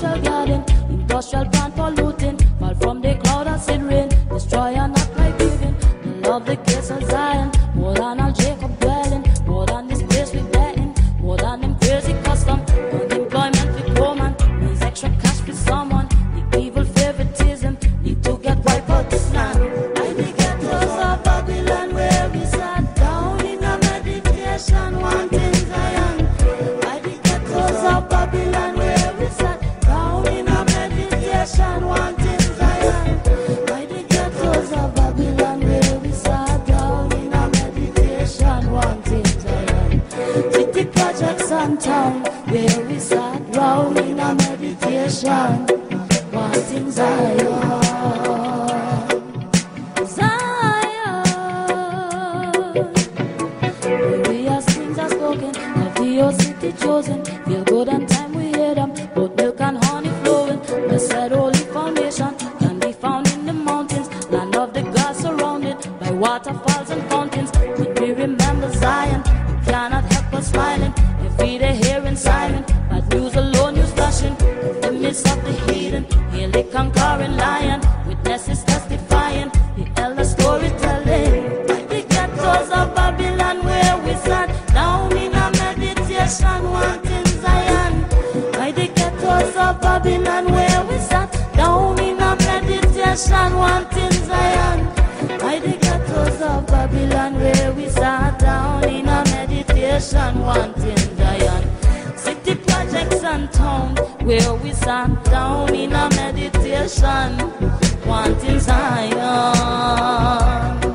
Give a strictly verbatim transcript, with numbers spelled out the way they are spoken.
residential garden, industrial plant polluting, fall from the cloud acid rain, destroy and not like giving. The love the gates of Zion, more than all Jacob dwelling, more than this place we betting, more than them crazy custom, unemployment with woman, needs extra cash for someone, the evil favoritism, need to get wipe out this land. I the ghettos of Babylon where we sat down in a meditation, wanting Zion. I the ghettos of Babylon where we sat down in a meditation, wanting Zion. I the ghettos of Babylon where we sat down in a meditation, wanting Zion. City projects and town where we sat down in a meditation, wanting Zion. Your city chosen, feel good and time we hear them, both milk and honey flowing. Blessed holy foundation can be found in the mountains, land of the God surrounded by waterfalls and fountains. When we remember Zion, we cannot help but smiling. Your feet are hearing silent, bad news alone you're flashing. In the midst of the heathen, hail the conquering lion, witnesses testifying, the elder storytelling. Like the ghettos of Babylon where we sat down in a meditation, wanting Zion. By the ghettos of Babylon where we sat down in a meditation, wanting Zion. By the ghettos of Babylon where we sat down in a meditation, wanting Zion. City projects and town where we sat down in a meditation, wanting Zion.